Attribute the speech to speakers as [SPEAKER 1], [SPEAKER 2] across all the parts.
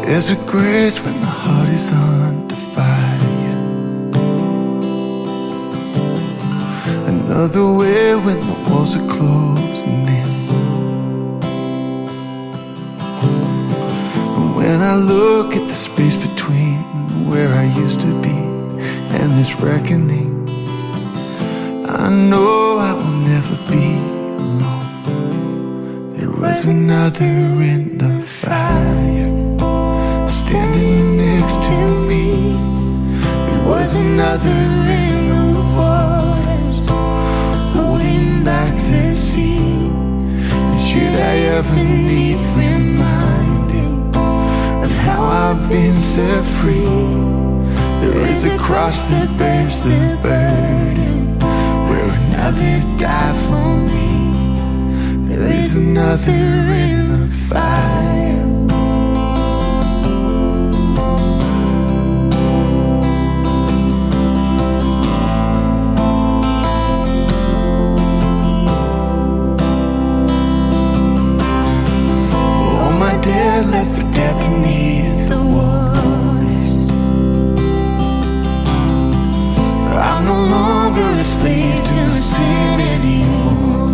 [SPEAKER 1] There's a grace when the heart is under fire, another way when the walls are closing in. And when I look at the space between where I used to be and this reckoning, I know I will never be alone. There was another in the fire, standing next to me. There was another in the waters, holding back the sea. And should I ever need reminding of how I've been set free, there is a cross that bears the burden, where another died for me. There is another in the fire. All my dead left for dead beneath the waters. I'm no longer a slave to my sin anymore.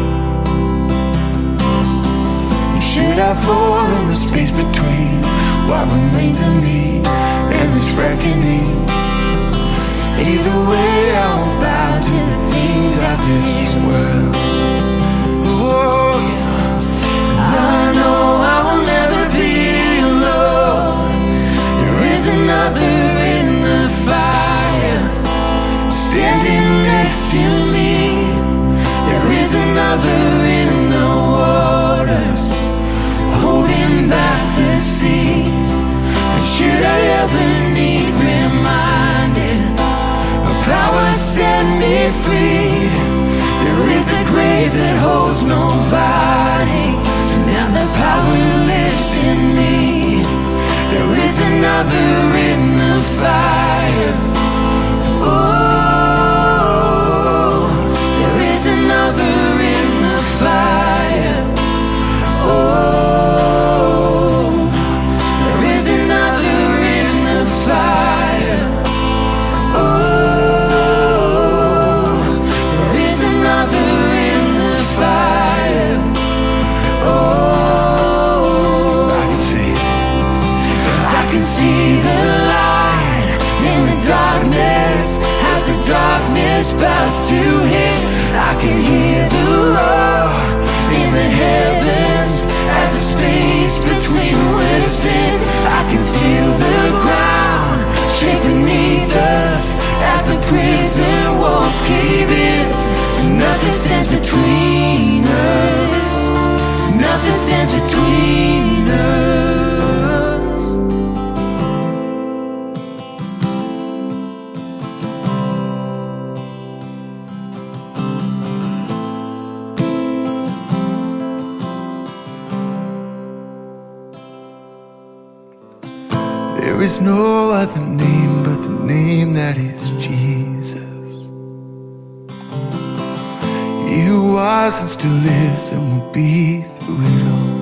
[SPEAKER 1] And should I fall in the space between what remains of me and this reckoning, either way I won't bow to the things of this world. Oh yeah, I know I will never be alone. There is another in the fire, standing next to me. There is another in the waters, holding back the seas. And should I ever need reminded, a power set me free. There is a grave that holds nobody, and the power lives in me. There is another in the fire. Oh, another in the fire. Oh, there is another in the fire. Oh, there is another in the fire. Oh, I can see the light in the darkness as the darkness bows to him. I can hear the roar in the heavens as the space between whispered. I can feel the ground shake beneath us as the prison walls cave in. Nothing stands between us. Nothing stands between us. There is no other name but the name that is Jesus. He who was and still is and will be through it all.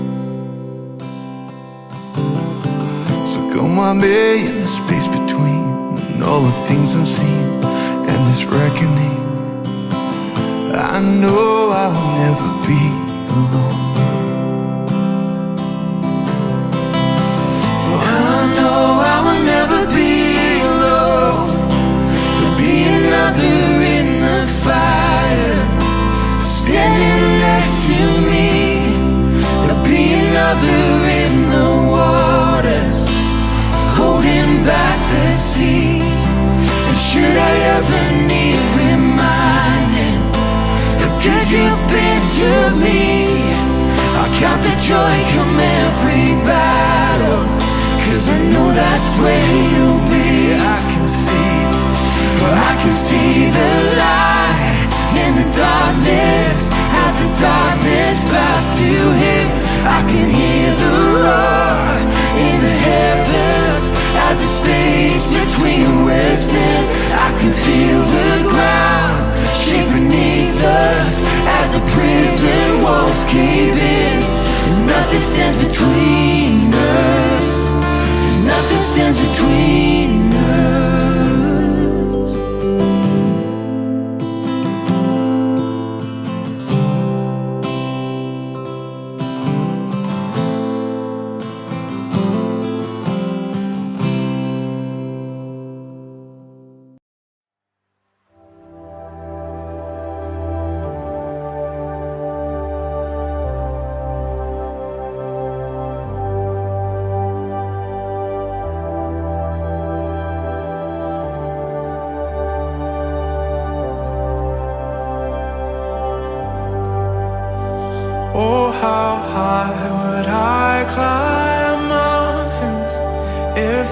[SPEAKER 1] So come on me in the space between and all the things unseen and this reckoning. I know I will never be alone. Never be alone. There'll be another in the fire, standing next to me. There'll be another in the waters, holding back the seas. And should I ever need reminding how good you've been to me, I'll count the joy come every battle, 'cause I know that's where you'll be. I can see the light in the darkness as the darkness bows to him. I can hear the roar in the heavens as the space between wasted. I can feel the ground shake beneath us as the prison walls cave in. And nothing stands between us.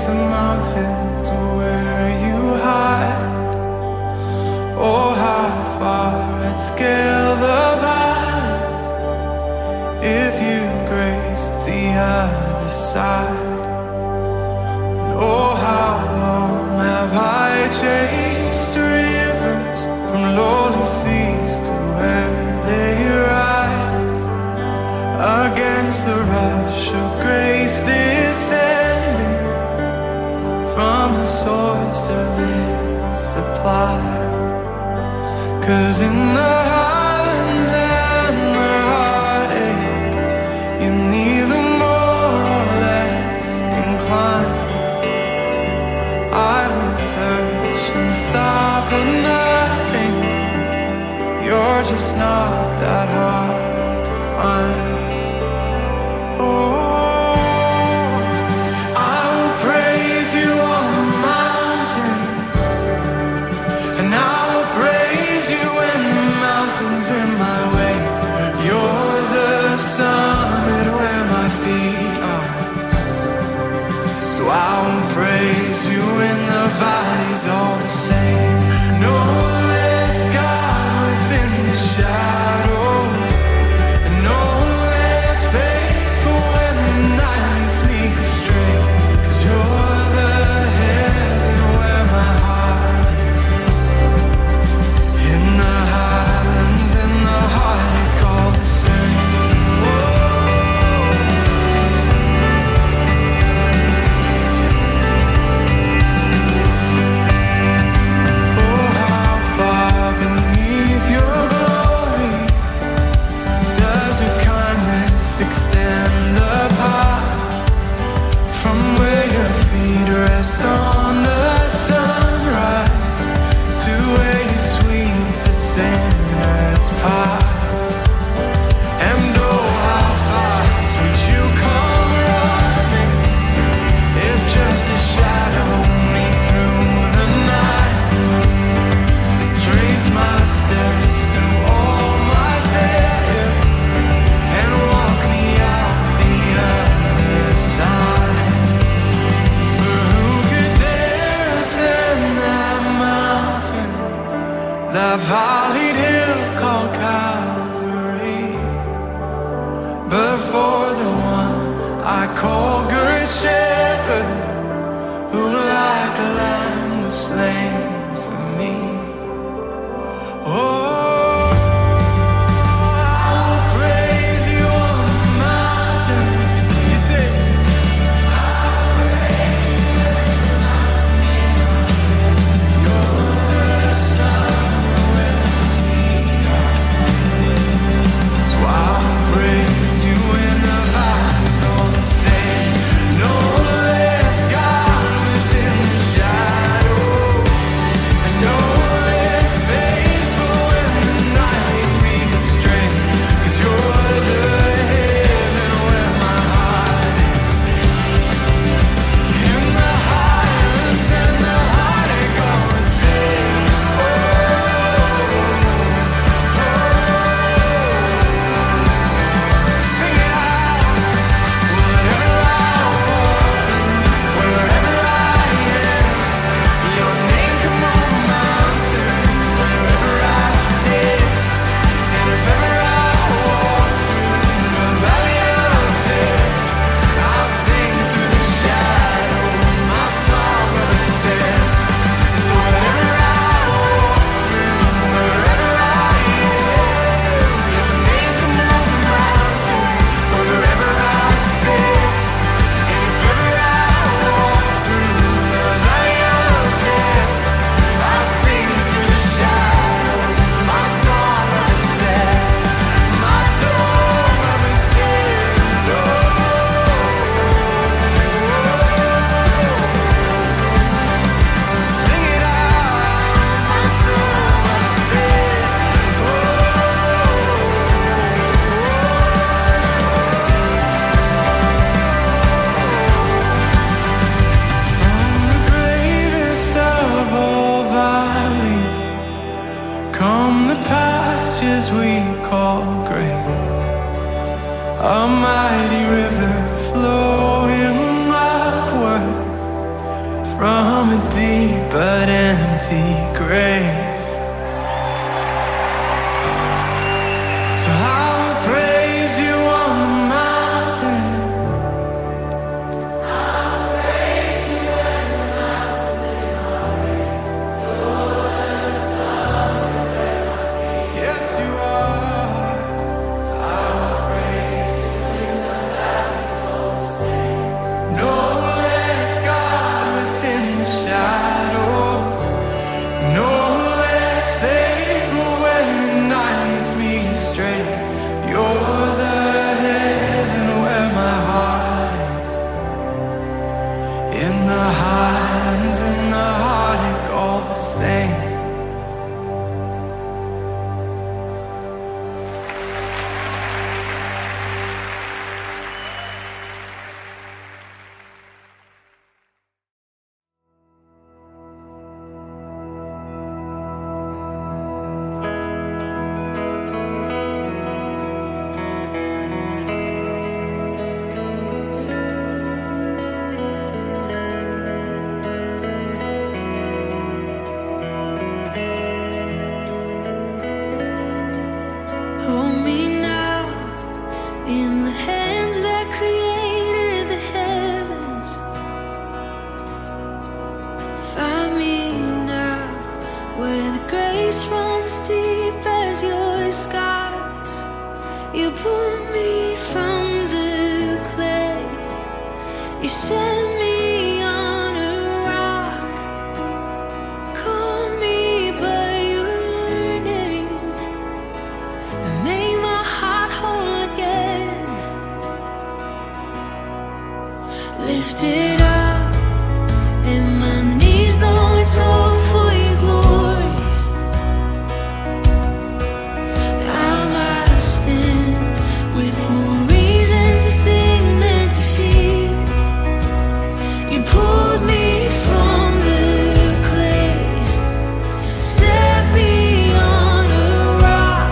[SPEAKER 1] the mountains where you hide. Oh, how far I'd scale the valleys if you graced the other side. And oh, how long have I chased rivers from lowly seas to where they rise against the rush of grace descending from the source of its supply. 'Cause in the Highlands and the heartache, you're neither more or less inclined. I will search and stop at nothing. You're just not that hard to find. In my way, you're the summit where my feet are. So I will praise you in the valleys all the same. No less God within the shadows, and no less faithful when the night leads me astray. 'Cause you're the heaven where my heart is. In the Highlands and the heartache all the same. Oh, how far beneath your glory does your kindness extend apart from where your feet rest on the sunrise to where you sweep the sinner's path. And oh, how fast would you come running if just a shadow me through the night, trace my steps through all my failure and walk me out the other side. For who could dare ascend that mountain, that valleyed hill called Calvary, but for the one I call Good Shepherd, who like a lamb was slain for me. Oh, I will praise you on the mountain. You say, I'll praise you on the mountain. You're the sun where my feet are. So I'll praise you in the valleys all the same. No less God within the shadow, and no less faithful when the night leads me astray. 'Cause you're the heaven where my heart is. In the Highlands and the heartache all the same. Sing it out. Whatever I walk through, wherever I am, your name can move mountains. Wherever I stand, and if ever I walk through the valley of death, I'll sing through the shadows. My song of ascent is wherever I walk through, wherever I am, your name can move mountains. Wherever I stand, and if ever I walk through the valley of death, I'll sing through the shadows. My song of ascent, my song of ascent. Sing it out, my song of ascent. From the greatest of all valleys come the pastures we call grace, a mighty river flowing upward but empty grave. So I will praise you on the mountain. I'll praise you when the mountains are high. You're the sun under my feet. Yes, you are. I will praise you in the valleys of the sea. No less God within the shadows. No less faithful when the night leads me astray. You're the heaven where my heart is. In the Highlands, in the heartache, all the same.
[SPEAKER 2] Hold me now in the hands that created the heavens. Find me now where the grace runs as deep as your skies. You pull me from the clay. You set me on a rock. Call me by your name and make my heart whole again. Lift it up, and my knees know it's all for your glory. I'm lasting with more reasons to sing than to fear. You pulled me from the clay, set me on a rock.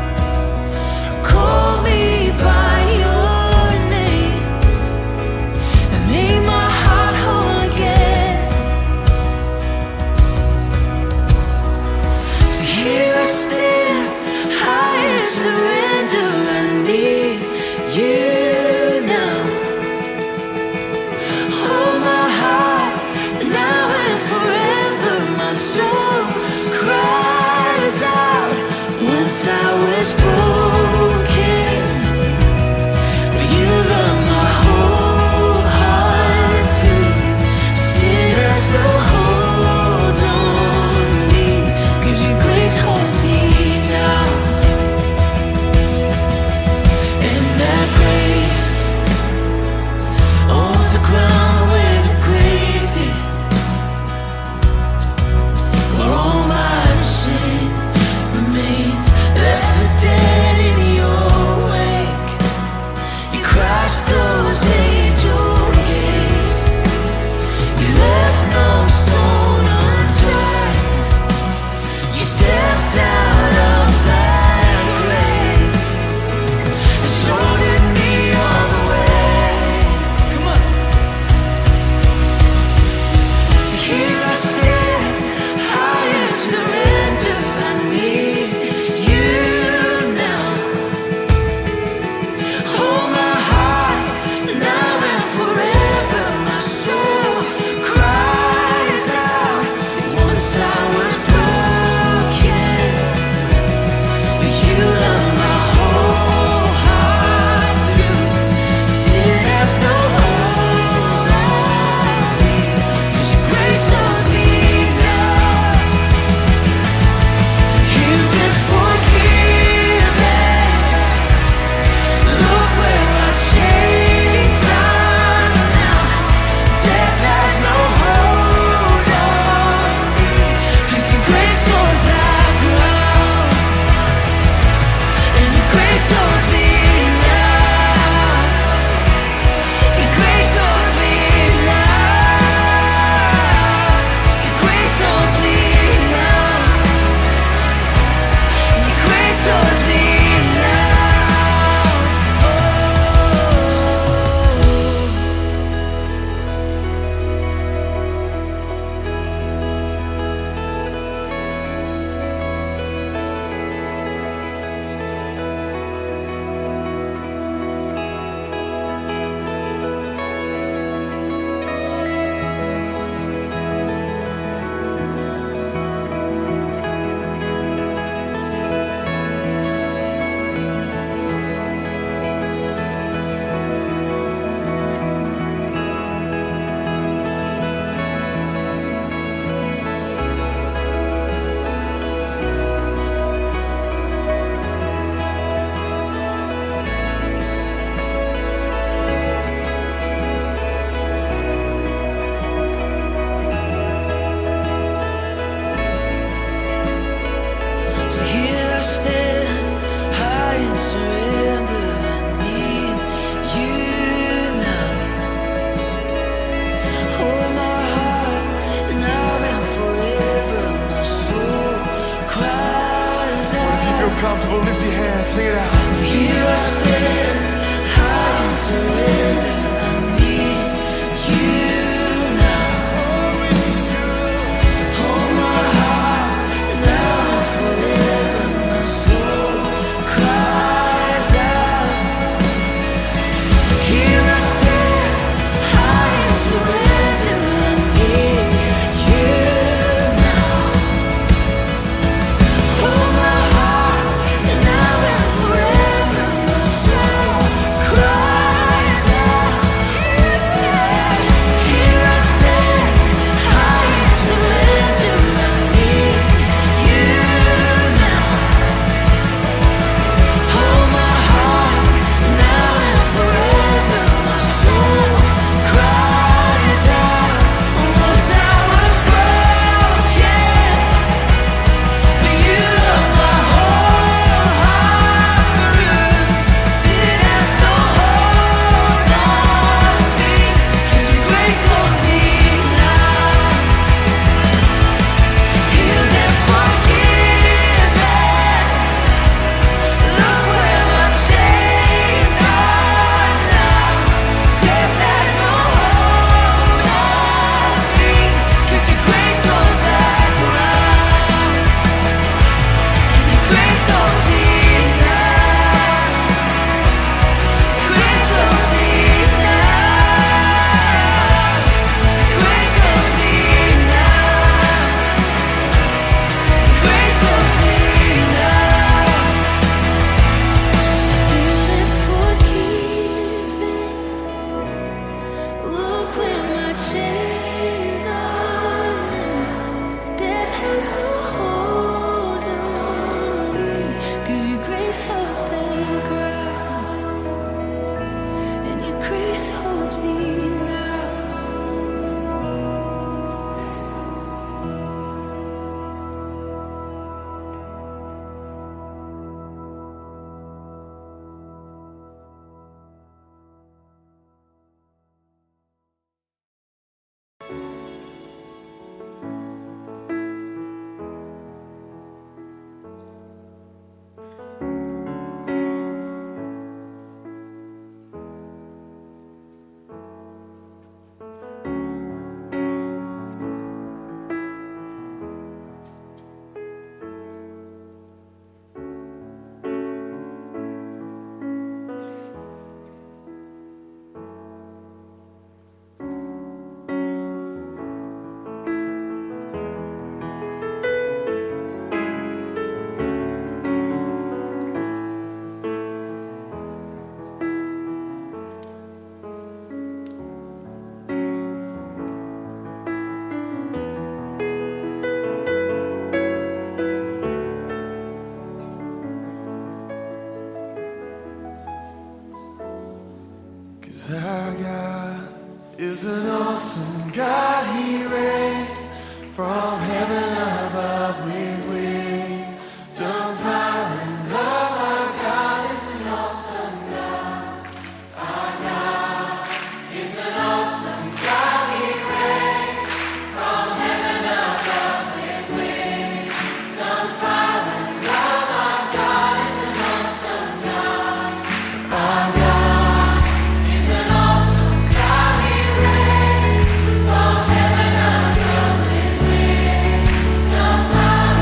[SPEAKER 2] Call me by your name and make my heart whole again. So here I stand, I surrender. I need you now. Hold my heart now and forever. My soul cries out. Once I was broken, but you love my whole heart through. Sin has no hold on me, 'cause your grace holds me now. And that grace owns the ground where the grave did, where all my sin remains, left for dead
[SPEAKER 1] comfortable, lift your hands, sing it out.
[SPEAKER 2] Here I stand, high and surrender. I need you now. Hold my heart now and forever. My soul cries out. Here I stand, high and surrender. I need you now. Hold my heart now and forever. My soul cries out. Here I stand, high and surrender. I need you now. Hold my heart now and forever. My soul cries out. Once I was broken, but you love my whole heart through. Sin has no hold on me, 'cause your grace holds me now. Healed and forgiven. Look where my chains are now. Death has no hold on me, 'cause your grace holds that ground. And your grace holds me now. Grace holds me now. Grace holds me now. Grace holds me now. Healed and forgiven. Look where my chains are now. Death has no hold on me, 'cause your grace holds the ground. And your grace holds me now.
[SPEAKER 1] Cause our God is an awesome God. He reigns from heaven above with wisdom, power, and love. Our God is an awesome God. Our God is an awesome God. He reigns from heaven above with wisdom, power, and love. Our God is an awesome God. Our God is an awesome God. He reigns from heaven above with wisdom, power,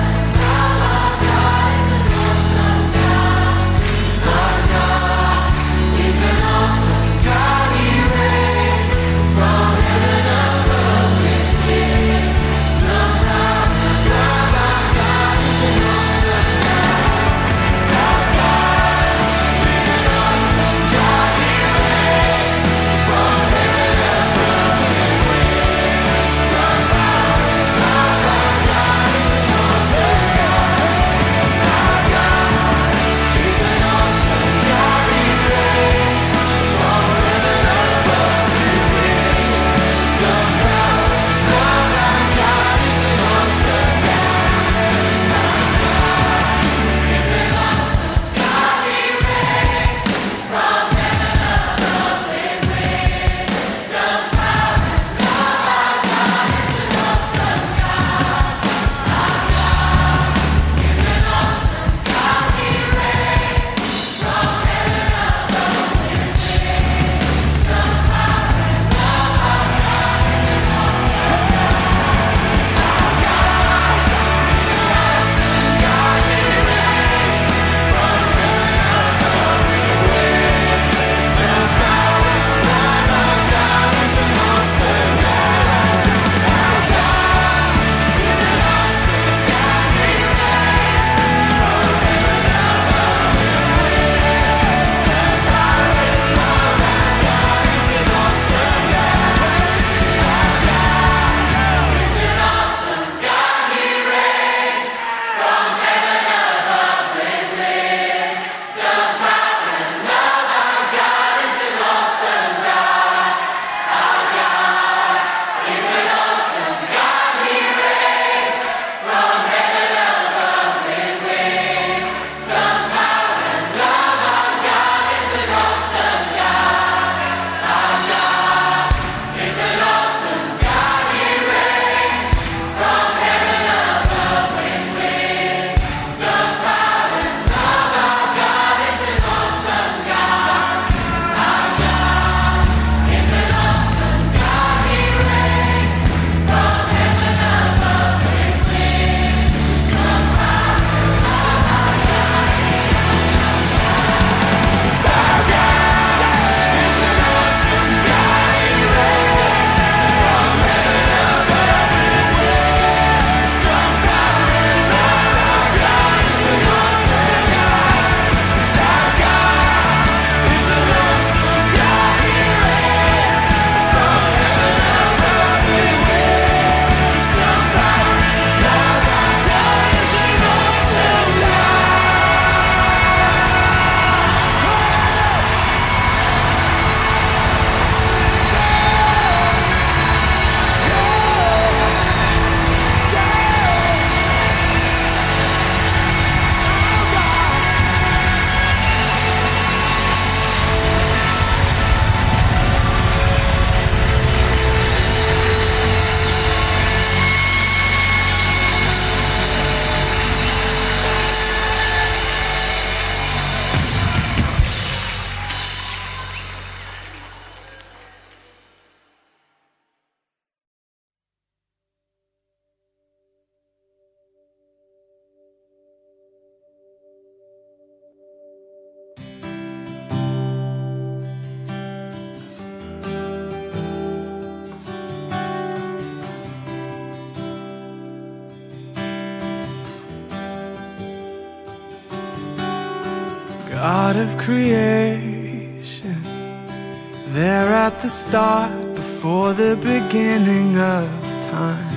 [SPEAKER 1] God of creation, there at the start, before the beginning of time.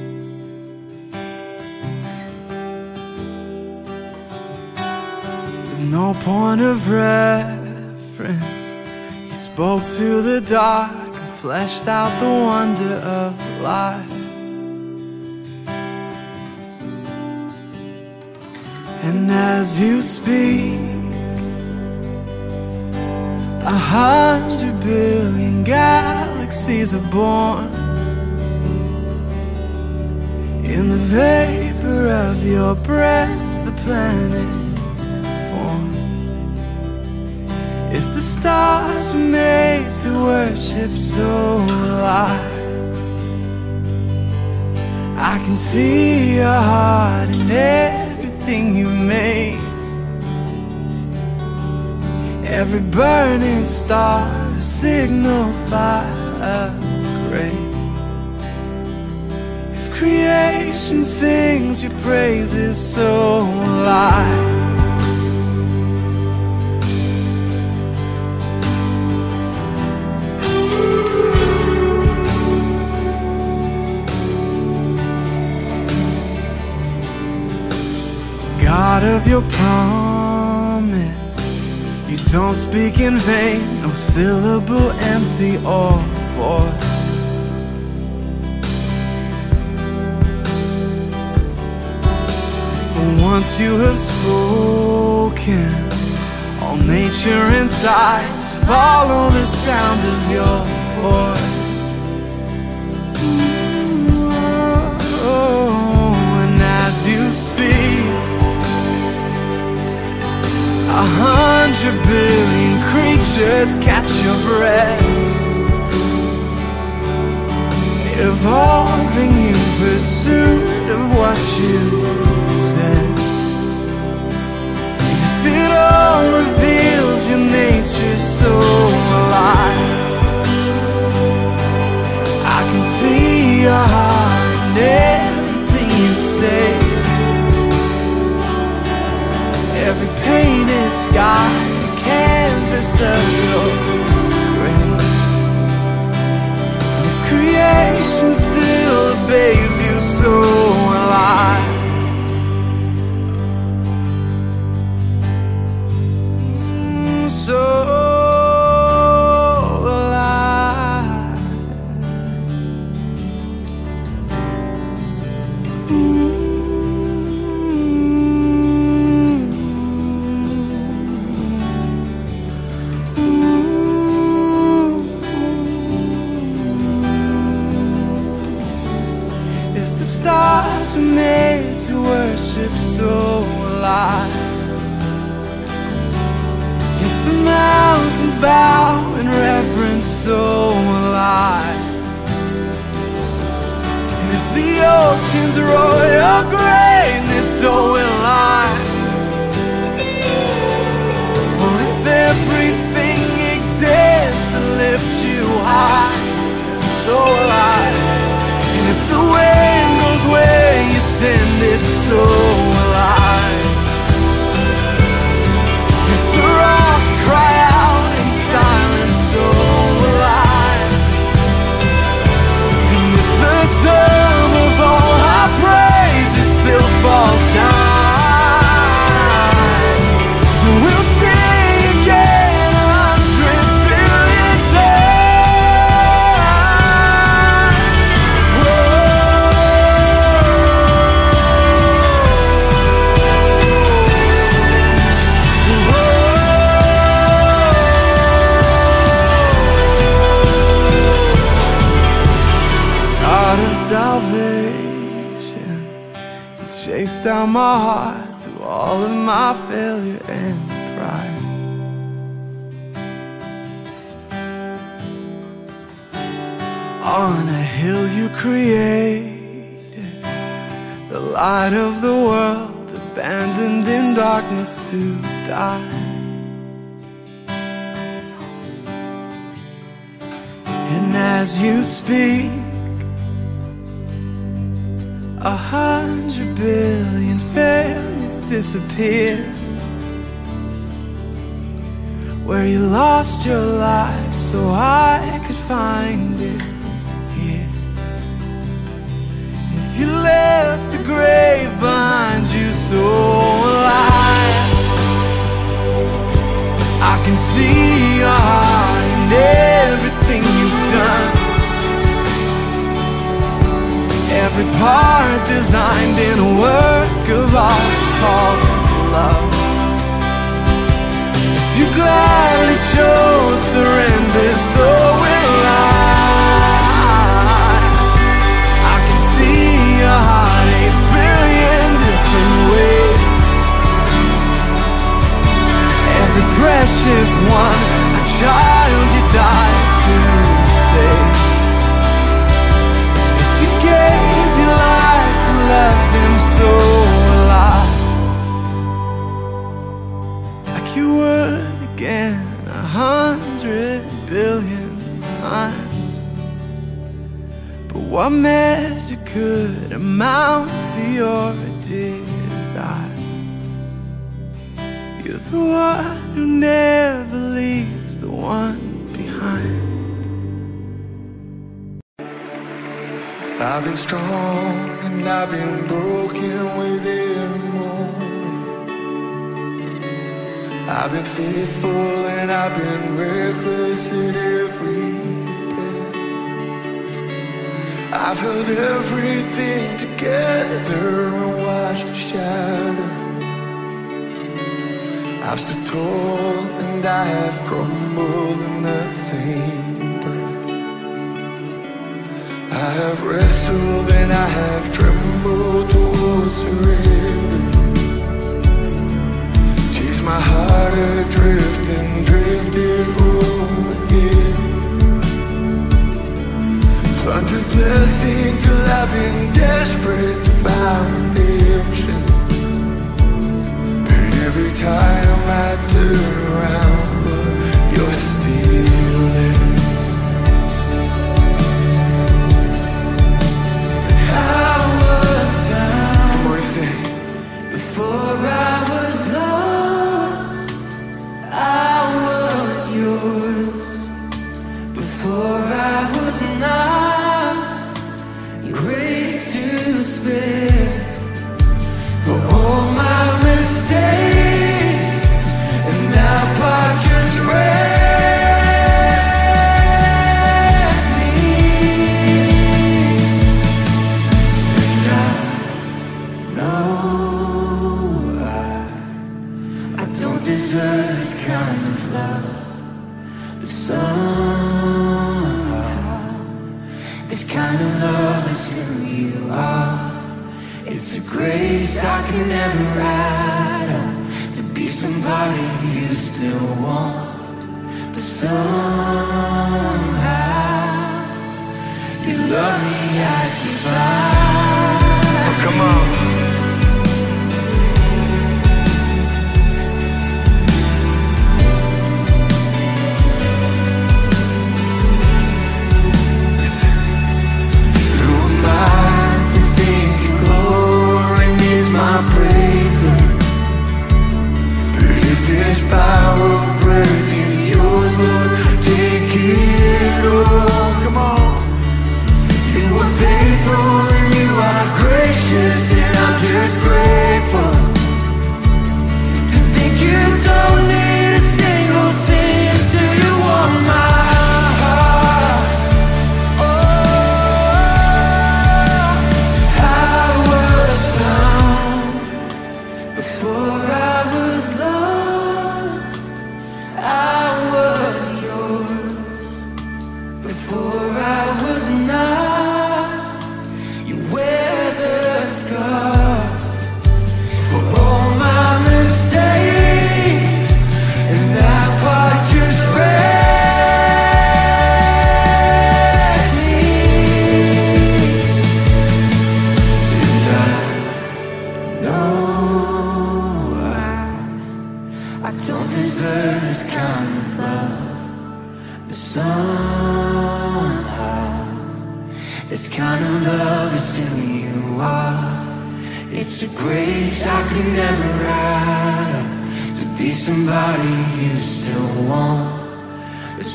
[SPEAKER 1] With no point of reference, you spoke to the dark and fleshed out the wonder of life. And as you speak, 100 billion galaxies are born. In the vapor of your breath, the planets form. If the stars were made to worship, so will I. I can see your heart in everything you made. Every burning star, a signal fire of grace. If creation sings your praises, so will I. God of your promise, you don't speak in vain, no syllable empty or void. For once you have spoken, all nature and sights follow the sound of your voice. And as you speak, 100 billion creatures catch your breath, evolving in pursuit of what you said. And if it all reveals your nature so alive, I can see your heart in everything you say. Every painted sky, a canvas of your grace. And if creation still obeys you, so will I. So will I. Stars were made to worship, so will I. If the mountains bow in reverence, so will I. And if the oceans roar your greatness, so will I. For if everything exists to lift you high, so will I. And if the wind goes where you send it, so will I. If the rocks cry out in silence, so will I. And if the sum of all our praises still falls shine, then we'll sing again 100 billion times. Salvation, you chased down my heart through all of my failure and pride. On a hill you created, the light of the world, abandoned in darkness to die. And as you speak, 100 billion failures disappear. where you lost your life so I could find it here. If you left the grave behind you so alive, I can see your heart in everything you've done. Every part designed in a work of art called love. If you gladly chose surrender, so will I can see your heart 8 billion different ways. Every precious one, a child you died to save. If you gave your life to love them so alive, like you would again 100 billion times. But what measure could amount to your desire? You're the one who never leaves the one behind.
[SPEAKER 3] I've been strong and I've been broken within a moment. I've been faithful and I've been reckless in every bit. I've held everything together and watched it shatter. I've stood tall and I have crumbled in the same breath. I have wrestled and I have trembled towards surrender. Chased my heart adrift and drifted home again. Plundered blessing till I've been desperate to find redemption. But every time I turn around, but you're still there.
[SPEAKER 2] Before I was lost, I was yours. Before I was not, grace to spare for all my mistakes, and that part just wrecked me. And I know deserve this kind of love, but somehow this kind of love is who you are. It's a grace I can never write on, to be somebody you still want, but somehow you love me as you find.
[SPEAKER 3] Oh, come on.
[SPEAKER 2] My praises, but if this power of breath is yours, Lord, take it all.
[SPEAKER 3] Come on.
[SPEAKER 2] You are faithful and you are gracious, and I'm just grateful to think you don't need a single thing till you want my heart. Oh, I was found before I was lost. I was yours before I was not. You wear the scars for all my mistakes, and that part just wrecked me. And I know I don't deserve this kind of love, but somehow this kind of love is who you are. It's a grace I could never write on, to
[SPEAKER 1] be somebody you still want, but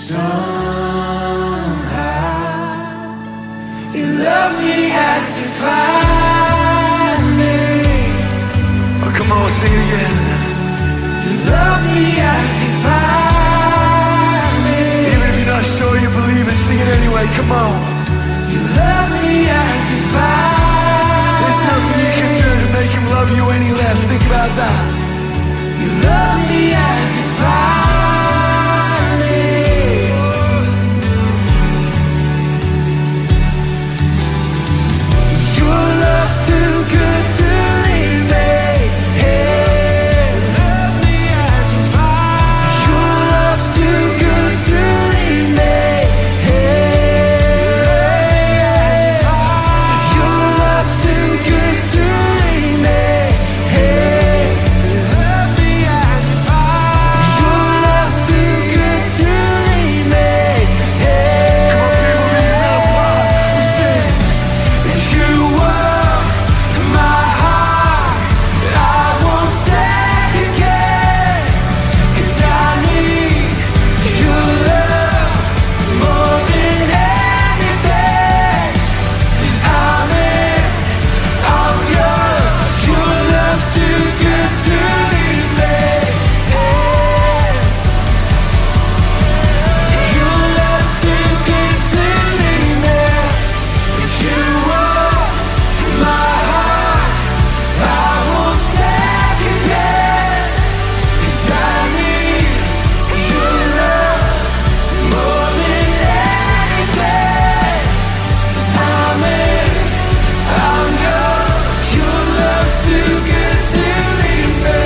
[SPEAKER 1] somehow you love me as you find me.
[SPEAKER 3] Oh, come on, sing it again.
[SPEAKER 1] You love me as you find me.
[SPEAKER 3] Even if you're not sure you believe it, sing it anyway, come on.
[SPEAKER 1] You love me as you find.
[SPEAKER 3] There's nothing you can do to make him love you any less. Think about that.
[SPEAKER 1] You love me as you find me. Your love's too good to leave me. Hey, love me as you find. Your love's too good to leave me. Hey, your love's too good to leave me. Hey, love me as you find. Your love's too good to leave me. Hey,
[SPEAKER 3] Come on, people, this is our part. We sing.
[SPEAKER 1] if you want my heart, I won't second guess, 'cause I need your love more than anything. 'Cause I'm in, I'm yours. Your love's too good to leave me. Hey, your love's too good to leave me. If you want my heart, I won't second guess, 'cause I need your love more than anything. 'Cause I'm in, I'm yours. Your love's too good to leave me.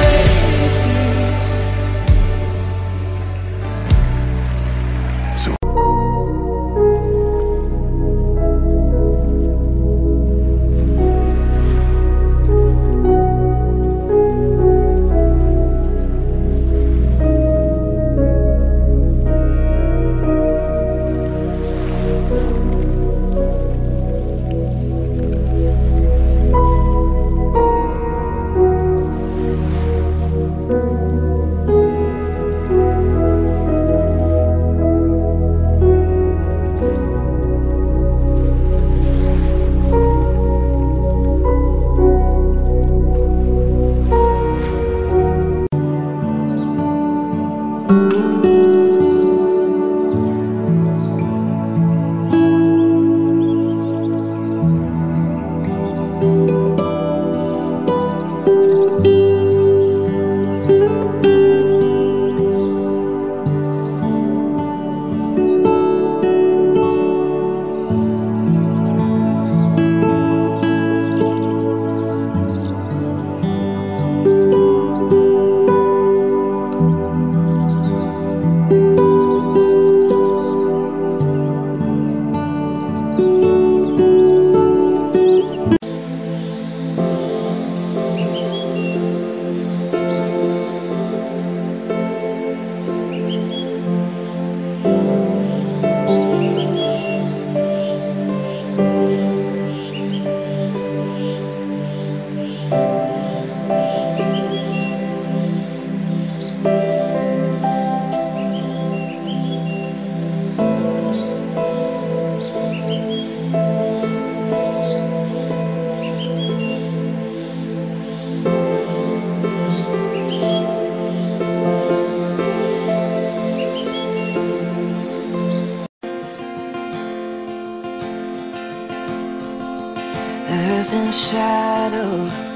[SPEAKER 1] Earth and shadow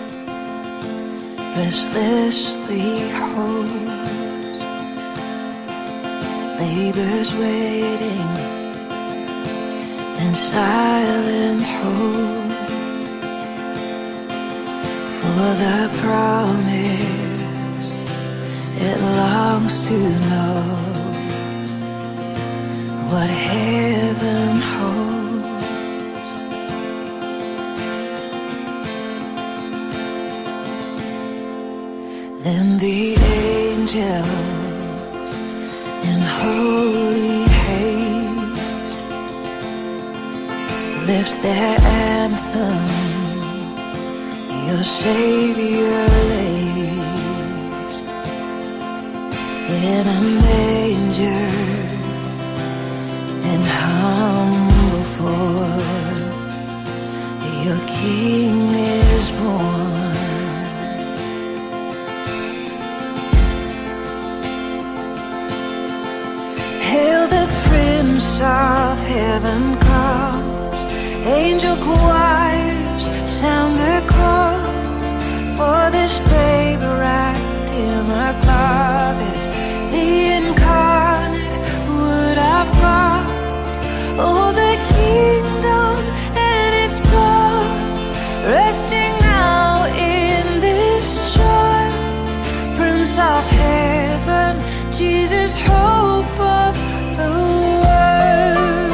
[SPEAKER 1] restlessly holds, labor's waiting in silent hope for the promise it longs to know what heaven holds. Then the angels in holy haste lift their anthem, your Savior lays
[SPEAKER 2] in a manger and humble form, your King is born. Hail the Prince of Heaven comes, angel choirs sound their call, for this babe wrapped in a cloth is the incarnate Word of God. Oh, the kingdom and its power, resting now in this child, Prince of Heaven, Jesus, hope of the world.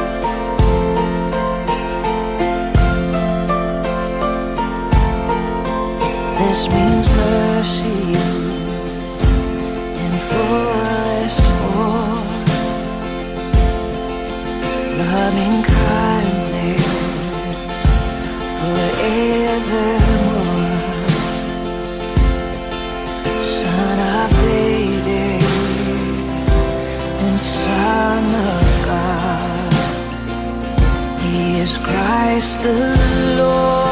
[SPEAKER 2] This means mercy in fullest form, loving kindness forevermore. Son of David and Son of God, He is Christ the Lord.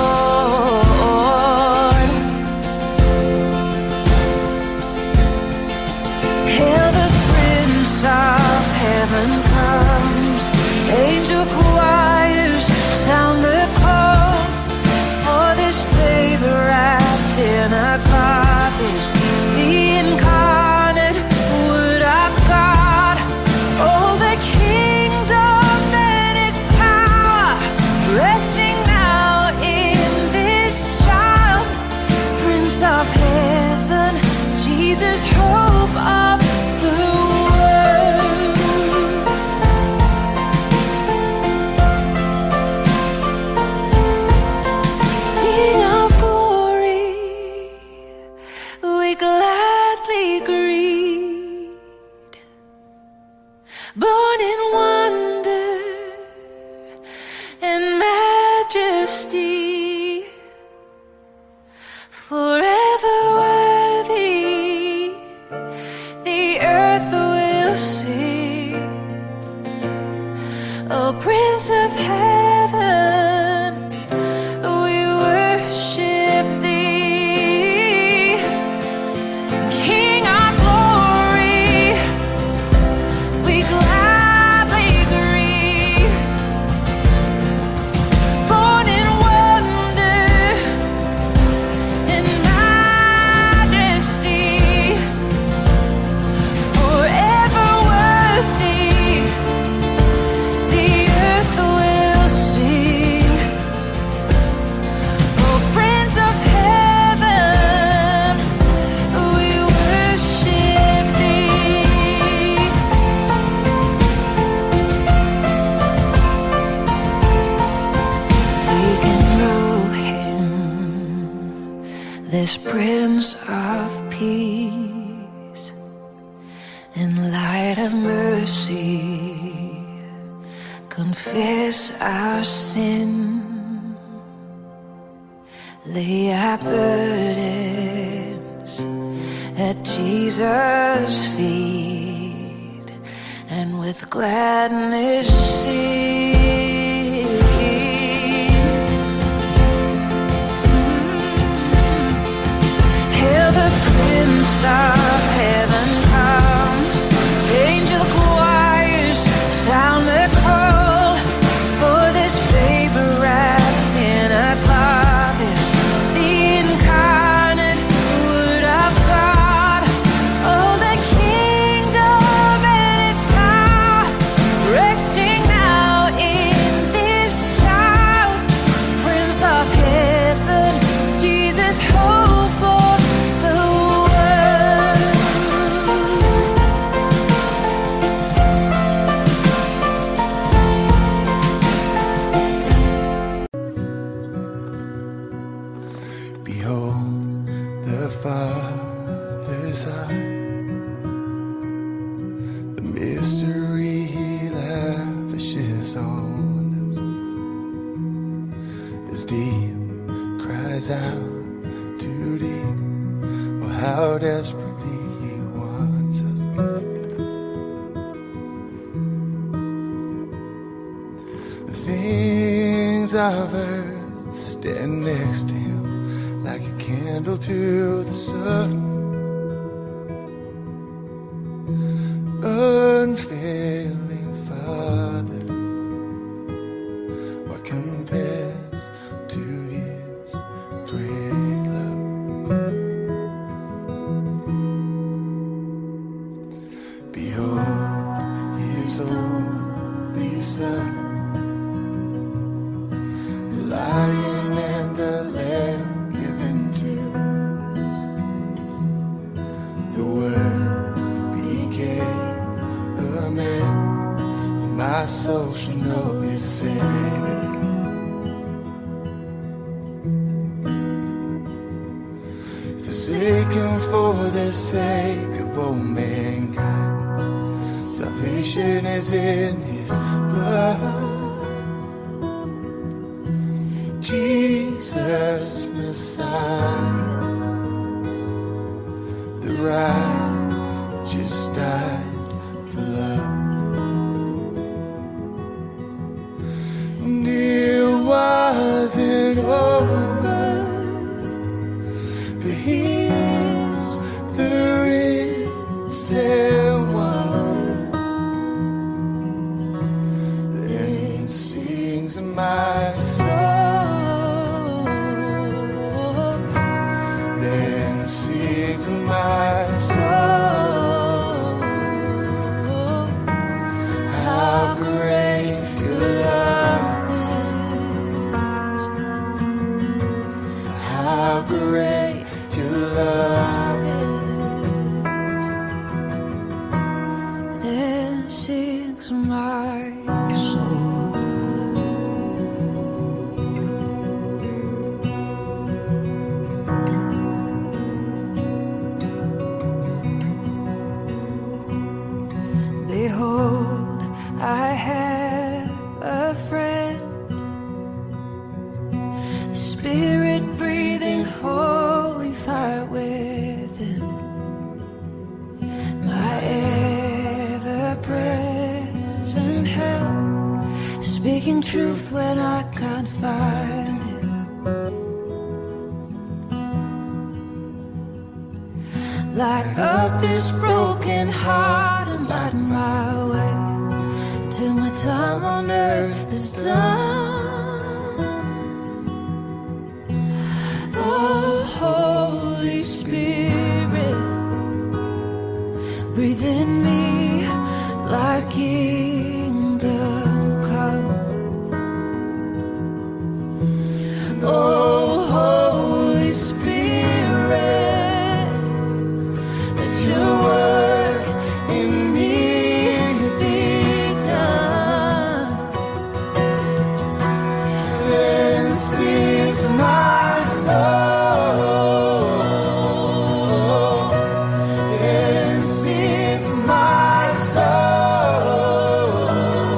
[SPEAKER 2] Hail the Prince of Heaven comes, angel choirs sound the call, for this babe wrapped in a cloth is the incarnate Word of God. Oh, the kingdom and its power, resting now in this child, Prince of Heaven, Jesus, hope of the world. King of glory, we gladly greet, born in wonder and majesty, forever worthy, the earth will sing. Oh, Prince of Heaven, we worship thee. King of glory, we gladly greet, born in wonder and majesty, forever worthy, the earth will sing. Oh, Prince of Heaven, we worship thee. We can know Him, this Prince of Peace, in light of mercy, confess our sin, lay our burdens at Jesus' feet, and with gladness sing. Hail the Prince of Heaven comes, angel choirs sound the call, for this babe wrapped in a cloth is the incarnate Word of God. Oh, the kingdom and its power, resting now in this child, Prince of Heaven, Jesus, hope of the world.
[SPEAKER 3] Behold the Father's heart, the mystery He lavishes on us. This deep cries out too deep, oh how desperately He wants things of earth stand next to him like a candle to the sun. Unfailing Father, what compares to his great love? Behold his only Son, the Lion and the Lamb given to us. The Word became a man, and my soul shall know his Savior. Forsaken for the sake of all mankind, salvation is in his blood. Jesus Messiah, the righteous died for love. And it wasn't over, for he's the risen one. Then sings my soul, then sings my soul, how great your love is, how great your love is.
[SPEAKER 2] Then sings my soul. Behold, I have a friend, the Spirit breathing holy fire within, my ever-present help, speaking truth when I can't find it. Light up this broken heart and lighten my way till my time on earth is done. Oh, Holy Spirit, breathe in me like kingdom come. Oh, Holy Spirit, let your work in me be done. Then sings my soul, then sings my soul,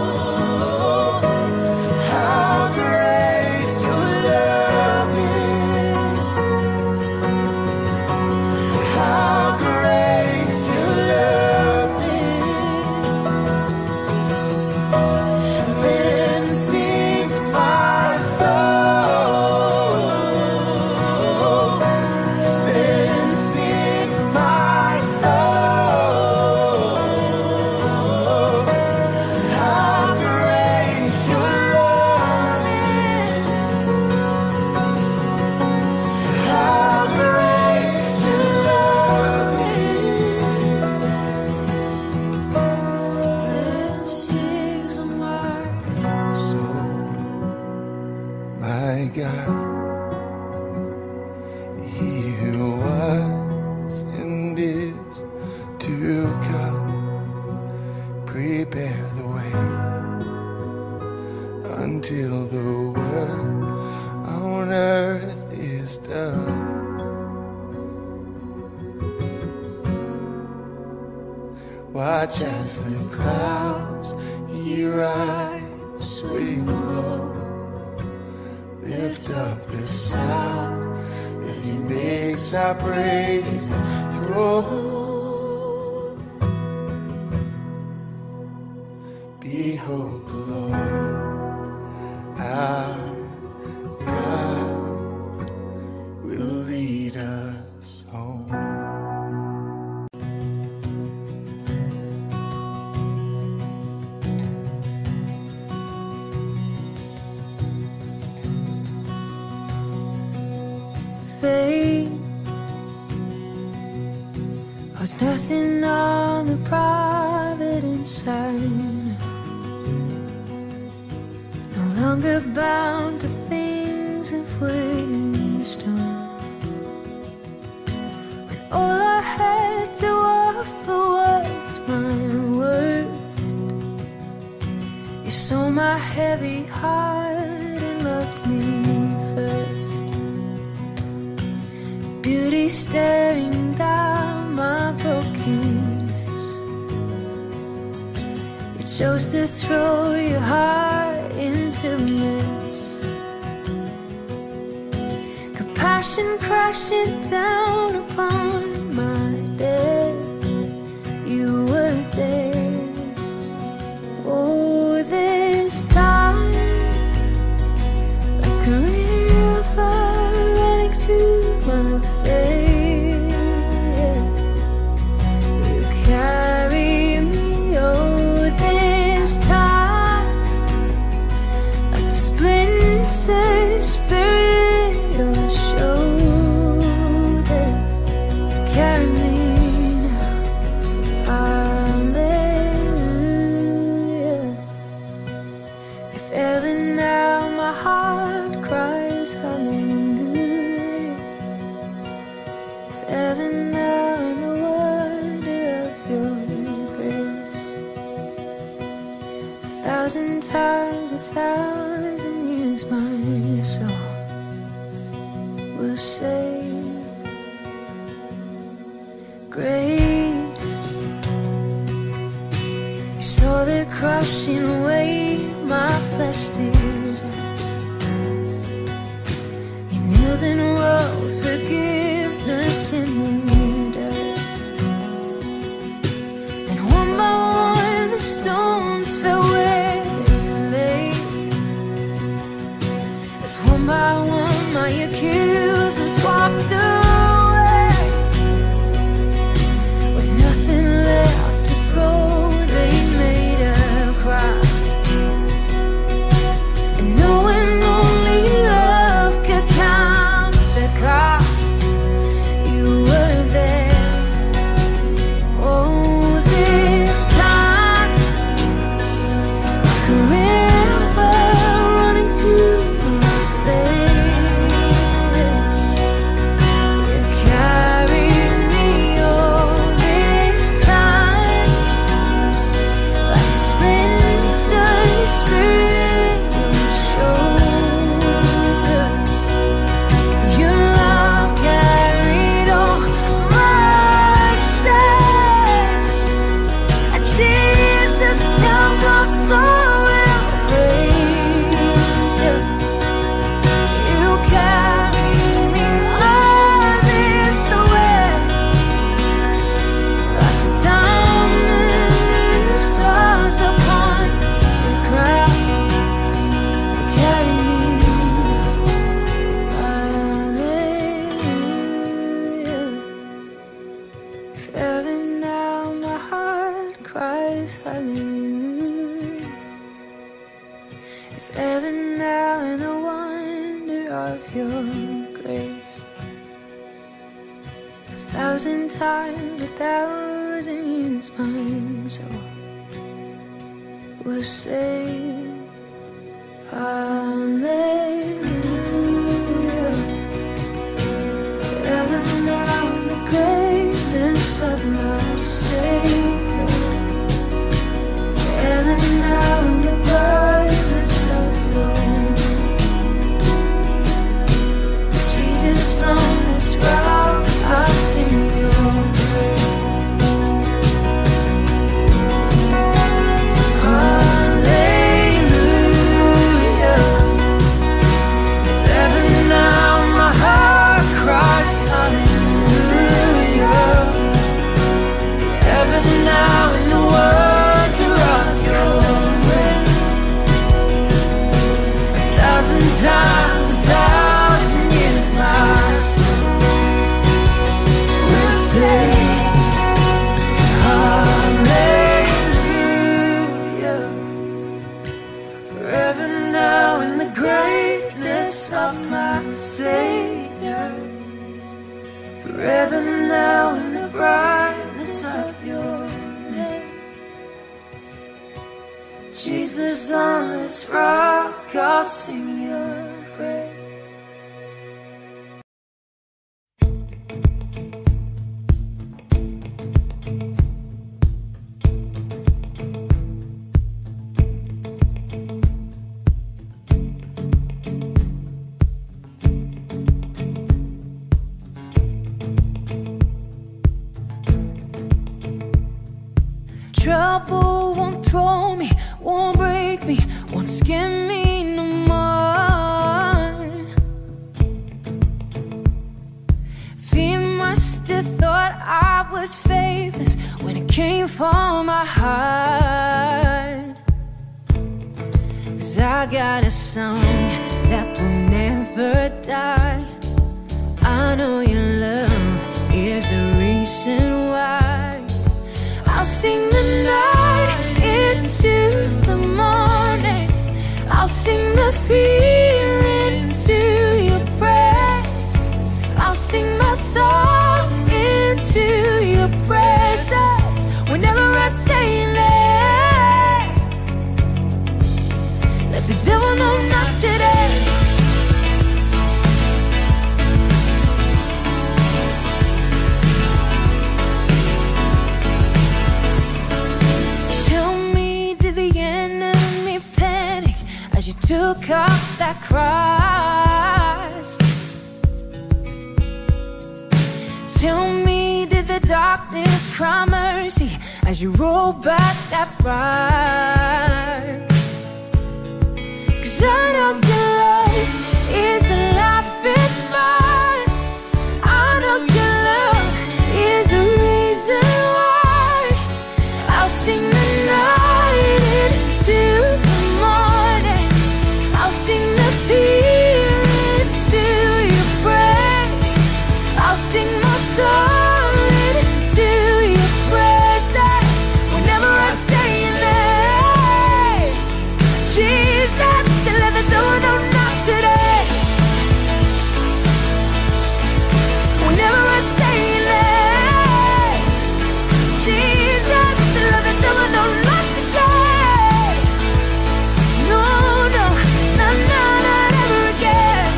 [SPEAKER 2] how great your love is, how great your love is. Then sings my soul, then sings my soul, how great your love is, how great your love is. Then sings my
[SPEAKER 3] soul. My God, he who was and is to come, prepare the way until the work on earth is done. Watch as the clouds he rides with low. Lift up the sound as he makes our praises through. Behold the Lord, our
[SPEAKER 2] There's nothing on the providence side. No longer bound to things of wood and stone. When all I had to offer was my worst, you saw my heavy heart and loved me first. Beauty staring down my brokenness, you chose to throw your heart into the mess. Compassion crashing down upon my death, you were there. Oh, this time, like a river running through my face, you carry me. Oh, this time, like the splinters buried your shoulders, carry me now. Hallelujah. If ever now my heart cries hallelujah, if ever now in the wonder of your grace, 1,000 times, 1,000 years my soul will sing. Grace, you saw the crushing weight my flesh deserved. You kneeled and wrote forgiveness in the dirt. And one by one the stones fell where they lay, as one by one my accusers walked away. With nothing left to throw, they made a cross. And knowing only love could count the cost, you were there. Oh, this time, like a river running through my face, you carried me. Oh, this time, like the splinters buried your shoulder, your love carried all my shame. And Jesus, how my soul will praise you. You carried me all this way, like a diamond stars upon the crown. You carry me. Hallelujah. If ever now my heart cries hallelujah, if ever now in the wonder of your grace, 1,000 times, 1,000 years my soul will sing. Hallelujah. Ever now in the greatness of my Savior, ever now in the brightness of your Jesus, on this rock I sing your praise. Hallelujah. If ever now my heart cries hallelujah, if ever now in the wonder of your grace, 1,000 times, 1,000 years my soul will say hallelujah. Forever now in the greatness of my Savior, forever now in the brightness presence of your name. Jesus, on this rock, I'll sing your praise.
[SPEAKER 4] Trouble won't throw me, won't break me, won't scare me no more. Fear must have thought I was faithless when it came from my heart. 'Cause I got a song that will never die. I know your love is the reason why. I'll sing the night into the morning. I'll sing the fear into your praise. I'll sing my song into your presence. Whenever I say your name, let the devil know not today. Took up that cross. Tell me, did the darkness cry mercy as you rolled back that ride? 'Cause I know your life is the life in mine. I know your love is the reason why. I'll sing the night into the morning. I'll sing the fear into your praise. I'll sing my soul into your presence. Whenever I say your name, Jesus, let the devil know not today. Whenever I say your name, Jesus, let the devil know not today. No, no. Not ever again.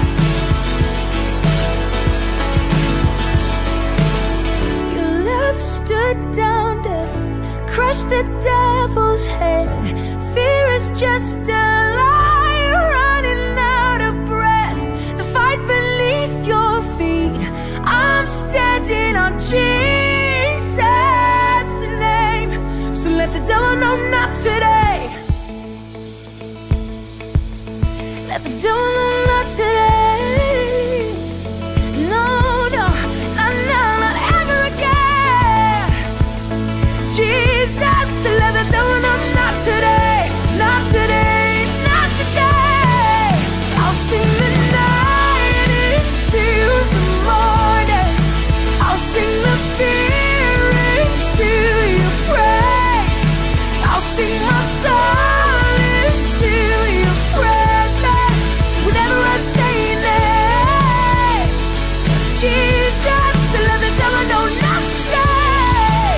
[SPEAKER 4] Your love stood down death, crushed the devil's head. Fear is just a lie, running out of breath. The fight beneath your feet, I'm standing on Jesus' name. So let the devil know not today. Let the devil know not today. No, no, not ever again. Jesus, let the devil know not today. Not today, not today. I'll sing the night into the morning. I'll sing the fear into your praise. I'll sing my soul into your presence. Whenever I say your name, Jesus, let the devil know not today.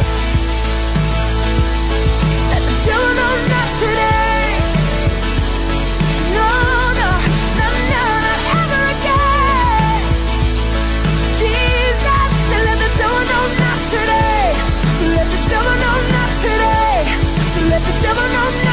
[SPEAKER 4] Let the devil know not today. No, no, not ever again. Jesus, let the devil know not today. So let the devil know not today. So let the devil know not